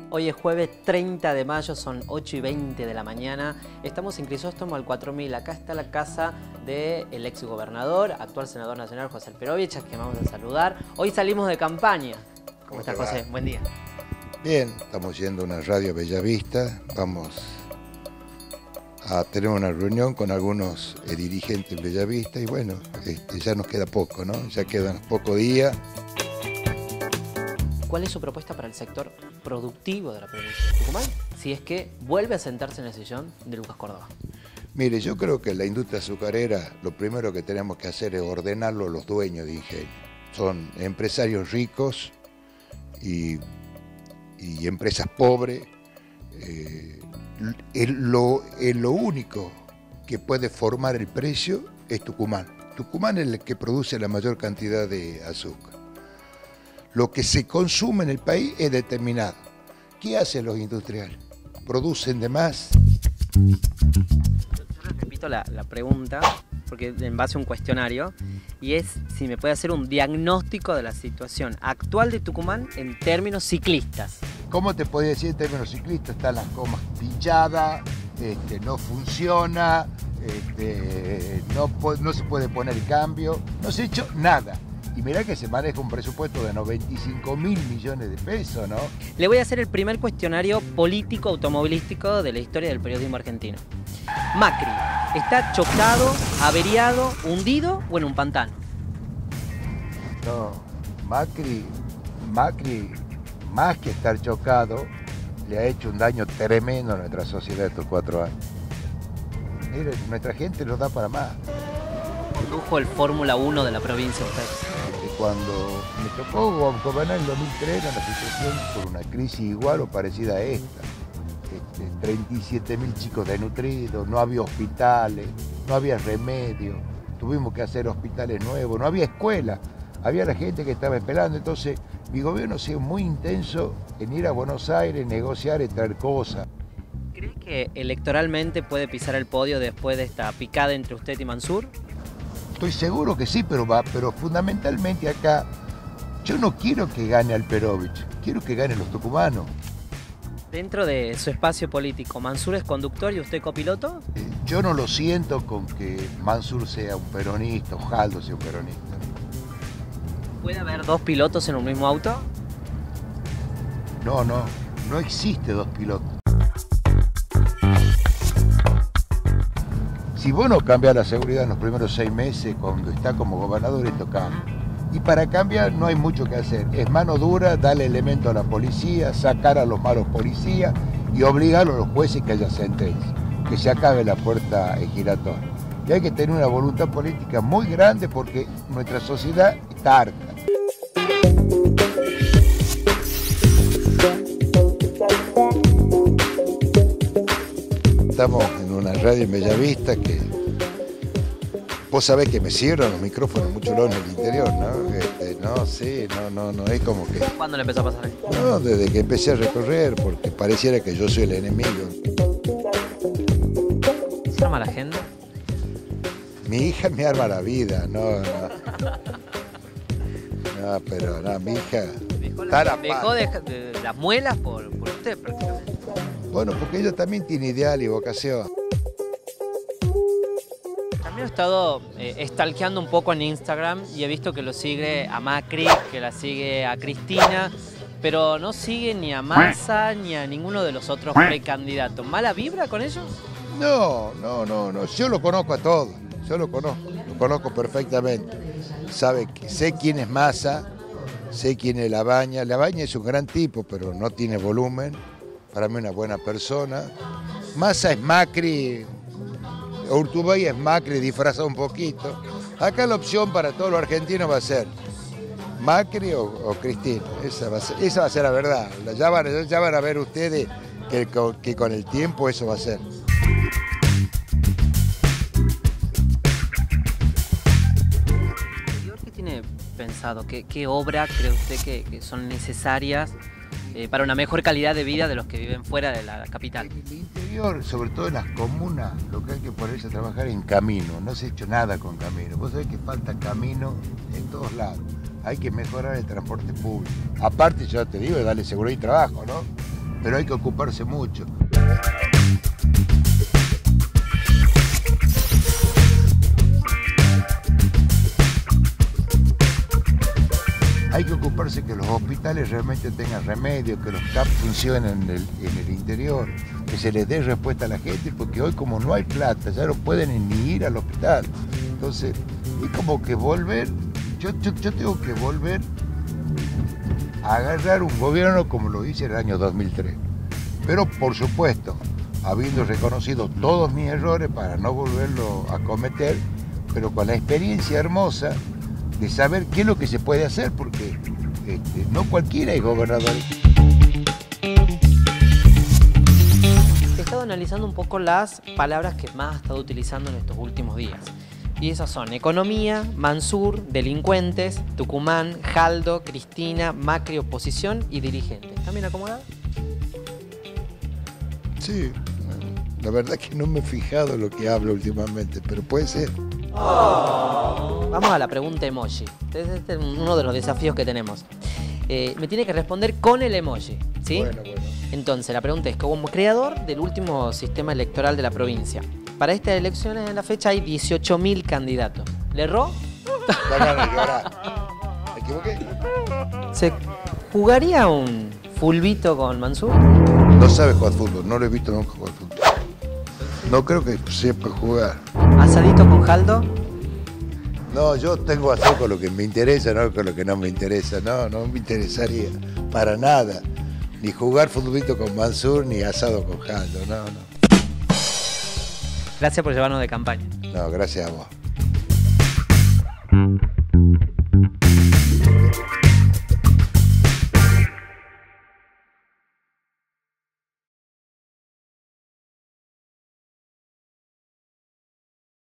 Hoy es jueves 30 de mayo, son 8:20 de la mañana. Estamos en Crisóstomo al 4000. Acá está la casa del ex gobernador, actual senador nacional José Alperovich, a quien vamos a saludar. Hoy salimos de campaña. ¿Cómo está, José? Buen día. Bien, estamos yendo a una radio Bellavista. Vamos a tener una reunión con algunos dirigentes Bellavista y bueno, ya nos queda poco, ¿no? Ya quedan pocos días. ¿Cuál es su propuesta para el sector productivo de la provincia de Tucumán, si es que vuelve a sentarse en el sillón de Lucas Córdoba? Mire, yo creo que la industria azucarera, lo primero que tenemos que hacer es ordenarlo a los dueños de ingenio. Son empresarios ricos y empresas pobres. Lo único que puede formar el precio es Tucumán. Tucumán es el que produce la mayor cantidad de azúcar. Lo que se consume en el país es determinado. ¿Qué hacen los industriales? ¿Producen de más? Yo les repito la pregunta, porque en base a un cuestionario, y es si me puede hacer un diagnóstico de la situación actual de Tucumán en términos ciclistas. ¿Cómo te podría decir en términos ciclistas? Están las gomas pinchadas, no funciona, no se puede poner cambio, no se ha hecho nada. Y mirá que se maneja un presupuesto de 95.000 millones de pesos, ¿no? Le voy a hacer el primer cuestionario político automovilístico de la historia del periodismo argentino. Macri, ¿está chocado, averiado, hundido o en un pantano? No, Macri, más que estar chocado, le ha hecho un daño tremendo a nuestra sociedad estos 4 años. Mire, nuestra gente lo da para más. Condujo el Fórmula 1 de la provincia usted. Cuando me tocó gobernar en 2003 era una situación por una crisis igual o parecida a esta. 37.000 chicos desnutridos, no había hospitales, no había remedio, tuvimos que hacer hospitales nuevos, no había escuela, había la gente que estaba esperando. Entonces mi gobierno ha sido muy intenso en ir a Buenos Aires, negociar y traer cosas. ¿Cree que electoralmente puede pisar el podio después de esta picada entre usted y Mansur? Estoy seguro que sí, pero fundamentalmente acá yo no quiero que gane Alperovich, quiero que ganen los tucumanos. Dentro de su espacio político, ¿Mansur es conductor y usted copiloto? Yo no lo siento con que Mansur sea un peronista, o Jaldo sea un peronista. ¿Puede haber 2 pilotos en un mismo auto? No existe 2 pilotos. Si vos no cambias la seguridad en los primeros 6 meses, cuando está como gobernador, esto cambia. Y para cambiar no hay mucho que hacer. Es mano dura, darle elemento a la policía, sacar a los malos policías y obligar a los jueces que haya sentencia, que se acabe la puerta giratoria. Y hay que tener una voluntad política muy grande porque nuestra sociedad está harta. Estamos en una radio en Bellavista que vos sabés que me cierran los micrófonos mucho en el interior, ¿no? No, es como que... ¿Cuándo le empezó a pasar esto? No, desde que empecé a recorrer, porque pareciera que yo soy el enemigo. ¿Se arma la agenda? Mi hija me arma la vida, no, mi hija... Dejó de las muelas por usted prácticamente. Bueno, porque ella también tiene ideal y vocación. También he estado stalkeando un poco en Instagram y he visto que lo sigue a Macri, que la sigue a Cristina, pero no sigue ni a Massa ni a ninguno de los otros precandidatos. ¿Mala vibra con ellos? No, yo lo conozco a todos, lo conozco perfectamente. Sé quién es Massa, sé quién es Labaña. Labaña es un gran tipo, pero no tiene volumen. Para mí una buena persona. Massa es Macri, Urtubey es Macri disfrazado un poquito. Acá la opción para todos los argentinos va a ser Macri o Cristina. Esa va a ser la verdad. Ya van a ver ustedes que con el tiempo eso va a ser. ¿Qué tiene pensado? ¿Qué obra cree usted que son necesarias para una mejor calidad de vida de los que viven fuera de la capital? En el interior, sobre todo en las comunas, lo que hay que ponerse a trabajar en camino. No se ha hecho nada con camino. Vos sabés que falta camino en todos lados. hay que mejorar el transporte público. Aparte, yo te digo, darle seguridad y trabajo, ¿no? pero hay que ocuparse mucho. Hay que ocuparse que los hospitales realmente tengan remedio, que los CAP funcionen en el interior, que se les dé respuesta a la gente, porque hoy como no hay plata, ya no pueden ni ir al hospital. Entonces, es como que volver, yo tengo que volver a agarrar un gobierno como lo hice en el año 2003. Pero por supuesto, habiendo reconocido todos mis errores para no volverlo a cometer, pero con la experiencia hermosa de saber qué es lo que se puede hacer, porque no cualquiera es gobernador. He estado analizando un poco las palabras que más ha estado utilizando en estos últimos días. Y esas son economía, Mansur, delincuentes, Tucumán, Jaldo, Cristina, Macri, oposición y dirigentes. ¿Están bien acomodados? Sí, la verdad es que no me he fijado en lo que hablo últimamente, pero puede ser. Vamos a la pregunta emoji. Este es uno de los desafíos que tenemos. Me tiene que responder con el emoji, ¿sí? Bueno. Entonces, la pregunta es, como creador del último sistema electoral de la provincia, para estas elecciones en la fecha hay 18.000 candidatos. ¿Le erró? ¿Me equivoqué? ¿Se jugaría un fulbito con Mansur? No sabe jugar fútbol, no lo he visto nunca jugar fútbol. No creo que sepa jugar. ¿Asadito con Jaldo? No, yo tengo asado con lo que me interesa, no con lo que no me interesa. No me interesaría para nada. Ni jugar futbolito con Mansur, ni asado con Jaldo, no. Gracias por llevarnos de campaña. No, gracias a vos.